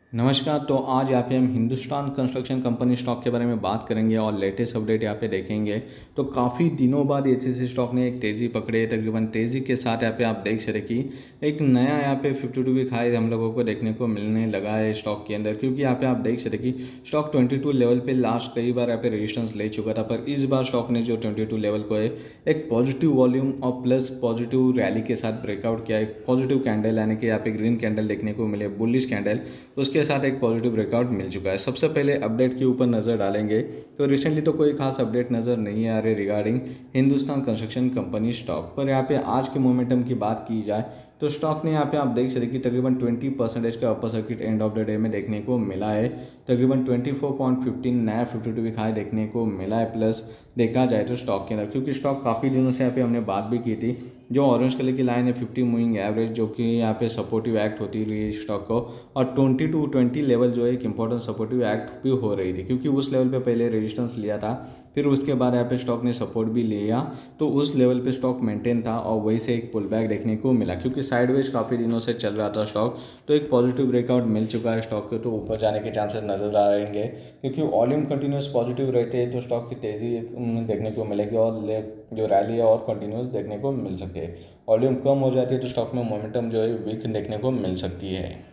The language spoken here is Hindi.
नमस्कार। तो आज यहाँ पे हम हिंदुस्तान कंस्ट्रक्शन कंपनी स्टॉक के बारे में बात करेंगे और लेटेस्ट अपडेट यहाँ पे देखेंगे। तो काफ़ी दिनों बाद एचएससी स्टॉक ने एक तेज़ी पकड़ी है। तकरीबन तेज़ी के साथ यहाँ पे आप देख सकते कि एक नया यहाँ पे 52 वीक हाई हम लोगों को देखने को मिलने लगा है स्टॉक के अंदर, क्योंकि यहाँ पे आप देख सकते कि स्टॉक 22 लेवल पे लास्ट कई बार यहाँ पे रेजिस्टेंस ले चुका था, पर इस बार स्टॉक ने जो 22 लेवल को है एक पॉजिटिव वॉल्यूम और प्लस पॉजिटिव रैली के साथ ब्रेकआउट किया। एक पॉजिटिव कैंडल यानी कि यहाँ पे ग्रीन कैंडल देखने को मिले, बुलिश कैंडल, उसके साथ एक पॉजिटिव ब्रेकआउट मिल चुका है। सबसे पहले अपडेट के ऊपर नज़र डालेंगे तो रिसेंटली तो कोई खास अपडेट नज़र नहीं आ रही regarding Hindustan construction company stock पर। यहाँ पे आज के मोमेंटम की बात की जाए तो स्टॉक ने यहाँ पे आप देख सकते कि तकरीबन 20% का upper circuit end of the day में देखने को मिला है। तकरीबन 24.15 नया 52 वीक हाई देखने को मिला है। प्लस देखा जाए तो स्टॉक के अंदर, क्योंकि स्टॉक काफ़ी दिनों से यहाँ पे हमने बात भी की थी, जो ऑरेंज कलर की लाइन है 50 मूविंग एवरेज, जो कि यहाँ पे सपोर्टिव एक्ट होती रही स्टॉक को, और 20 लेवल जो है एक इंपॉर्टेंट सपोर्टिव एक्ट भी हो रही थी, क्योंकि उस लेवल पे पहले रेजिस्टेंस लिया था, फिर उसके बाद यहाँ पे स्टॉक ने सपोर्ट भी लिया, तो उस लेवल पे स्टॉक मेंटेन था और वहीं से एक पुल बैक देखने को मिला, क्योंकि साइडवेज काफ़ी दिनों से चल रहा था स्टॉक। तो एक पॉजिटिव ब्रेकआउट मिल चुका है स्टॉक को, तो ऊपर जाने के चांसेस नजर आ रहेंगे, क्योंकि वॉल्यूम कंटिन्यूस पॉजिटिव रहते हैं तो स्टॉक की तेज़ी देखने को मिलेगी और जो रैली है और कंटिन्यूस देखने को मिल सकती है। वॉल्यूम कम हो जाती है तो स्टॉक में मोमेंटम जो है वीक देखने को मिल सकती है।